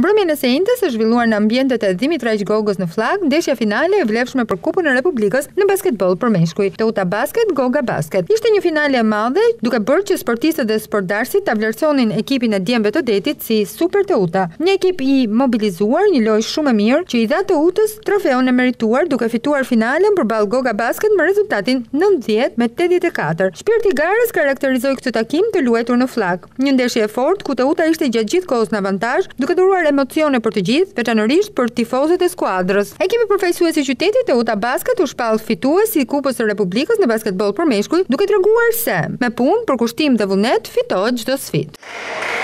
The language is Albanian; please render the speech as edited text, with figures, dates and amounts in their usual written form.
Mbrëmjen e së njëjtës është zhvilluar në ambientet e Dimitraj Gogës në Flak, ndeshja finale e vlefshme për Kupën e Republikës në basketboll për meshkuj, Teuta Basket Goga Basket. Ishte një finale e madhe, duke bërë që sportistët dhe sportdarësit ta vlerësonin ekipin e djemve të Detit si Super Teuta. Një ekip i mobilizuar, një lojë shumë e mirë që i dha Teutës trofeun e merituar duke fituar finalen përballë Goga Basket me rezultatin 90-84. Shpirti i garës karakterizoi këtë takim të luajtur në Flak. Një ndeshje e fortë ku Teuta ishte gjatë gjithë kohës në avantazh, duke dhuruar emocione për të gjithë, veçanërisht për tifozët e skuadrës. Ekipi përfaqësues i qytetit Teuta Basket u shpall fitues i Kupës së Republikës në basketboll për meshkuj, duke treguar se me punë, përkushtim dhe vullnet fitohet çdo sfidë.